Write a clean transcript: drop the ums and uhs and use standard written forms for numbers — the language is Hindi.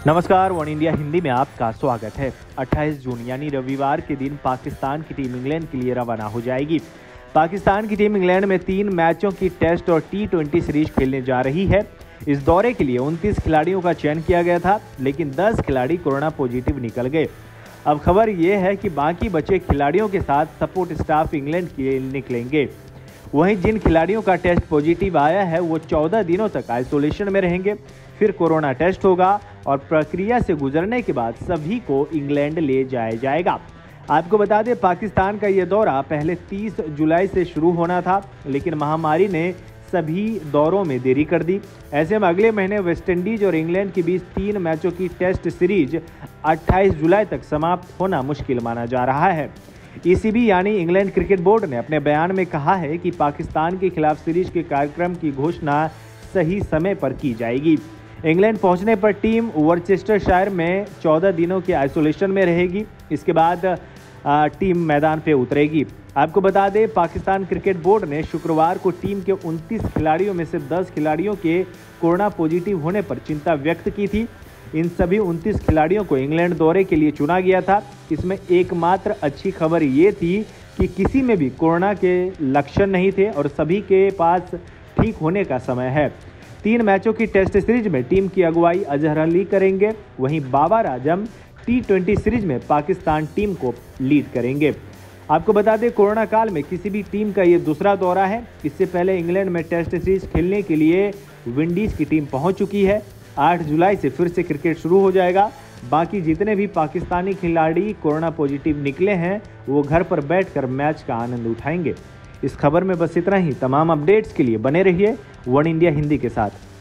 नमस्कार, वन इंडिया हिंदी में आपका स्वागत है। 28 जून यानी रविवार के दिन पाकिस्तान की टीम इंग्लैंड के लिए रवाना हो जाएगी। पाकिस्तान की टीम इंग्लैंड में 3 मैचों की टेस्ट और T20 सीरीज खेलने जा रही है। इस दौरे के लिए 29 खिलाड़ियों का चयन किया गया था, लेकिन 10 खिलाड़ी कोरोना पॉजिटिव निकल गए। अब खबर ये है कि बाकी बचे खिलाड़ियों के साथ सपोर्ट स्टाफ इंग्लैंड के लिए निकलेंगे। वहीं जिन खिलाड़ियों का टेस्ट पॉजिटिव आया है वो 14 दिनों तक आइसोलेशन में रहेंगे। फिर कोरोना टेस्ट होगा और प्रक्रिया से गुजरने के बाद सभी को इंग्लैंड ले जाया जाएगा। आपको बता दें, पाकिस्तान का ये दौरा पहले 30 जुलाई से शुरू होना था, लेकिन महामारी ने सभी दौरों में देरी कर दी। ऐसे में अगले महीने वेस्टइंडीज और इंग्लैंड के बीच 3 मैचों की टेस्ट सीरीज 28 जुलाई तक समाप्त होना मुश्किल माना जा रहा है। ECB यानी इंग्लैंड क्रिकेट बोर्ड ने अपने बयान में कहा है कि पाकिस्तान के खिलाफ सीरीज के कार्यक्रम की घोषणा सही समय पर की जाएगी। इंग्लैंड पहुंचने पर टीम वर्सेस्टरशायर में 14 दिनों के आइसोलेशन में रहेगी। इसके बाद टीम मैदान पे उतरेगी। आपको बता दें, पाकिस्तान क्रिकेट बोर्ड ने शुक्रवार को टीम के 29 खिलाड़ियों में से 10 खिलाड़ियों के कोरोना पॉजिटिव होने पर चिंता व्यक्त की थी। इन सभी 29 खिलाड़ियों को इंग्लैंड दौरे के लिए चुना गया था। इसमें एकमात्र अच्छी खबर ये थी कि किसी में भी कोरोना के लक्षण नहीं थे और सभी के पास ठीक होने का समय है। 3 मैचों की टेस्ट सीरीज में टीम की अगुवाई अजहर अली करेंगे। वहीं बाबर आजम T20 सीरीज में पाकिस्तान टीम को लीड करेंगे। आपको बता दें, कोरोना काल में किसी भी टीम का ये दूसरा दौरा है। इससे पहले इंग्लैंड में टेस्ट सीरीज खेलने के लिए विंडीज की टीम पहुंच चुकी है। 8 जुलाई से फिर से क्रिकेट शुरू हो जाएगा। बाकी जितने भी पाकिस्तानी खिलाड़ी कोरोना पॉजिटिव निकले हैं वो घर पर बैठकर मैच का आनंद उठाएंगे। इस खबर में बस इतना ही। तमाम अपडेट्स के लिए बने रहिए वन इंडिया हिंदी के साथ।